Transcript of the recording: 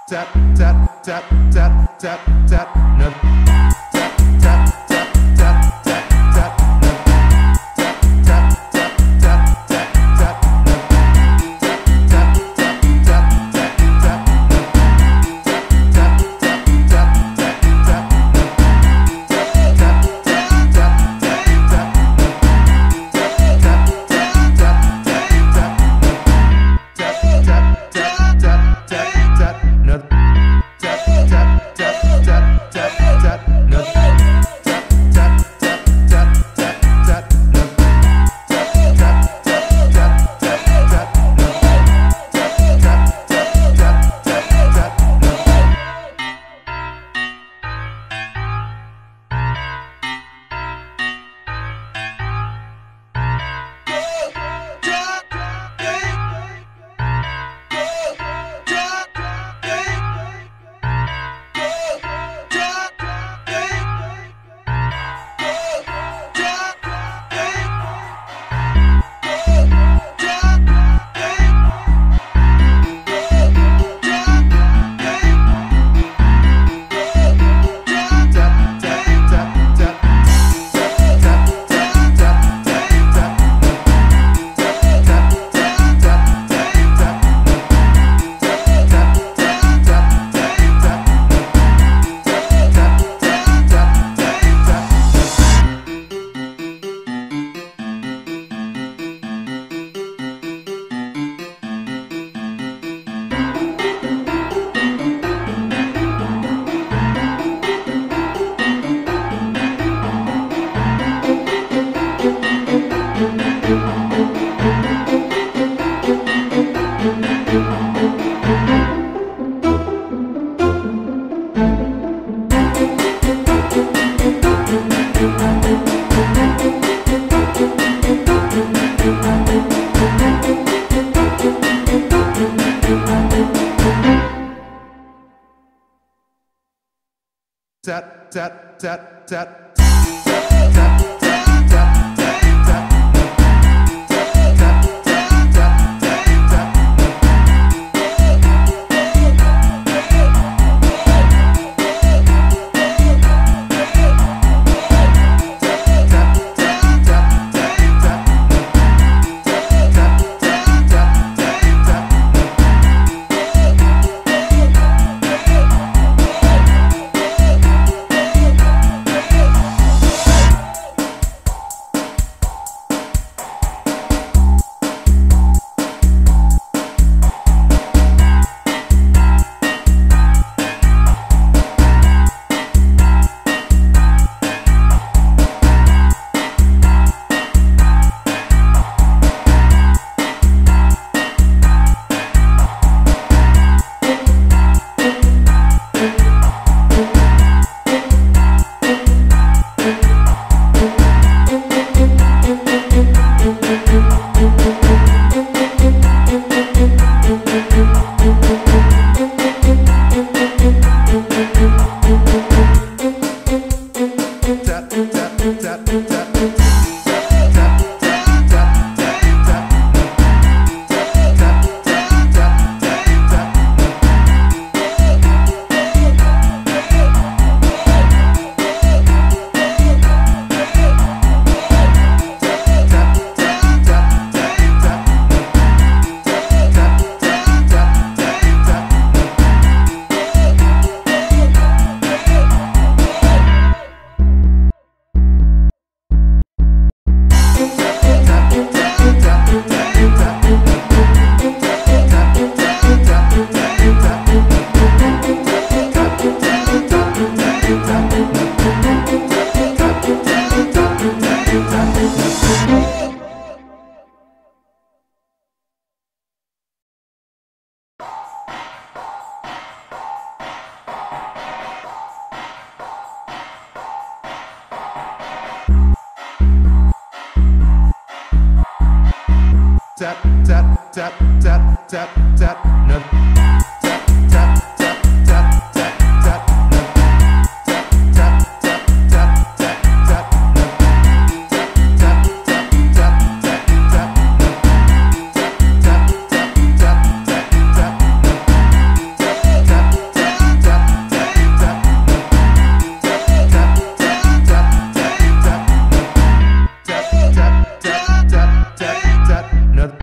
tap tap tap tap tap tap no tap tap tap tap tap tap no tap tap tap tap tap tap no tap tap tap tap tap no tap tap tap tap tap no tap tap tap tap tap no tap tap tap tap tap tap no tap tap tap tap tap tap no tap tap tap tap tap tap no tap tap tap tap tap tap no tap tap tap tap no tap tap tap tap tap tap tap tap tap tap no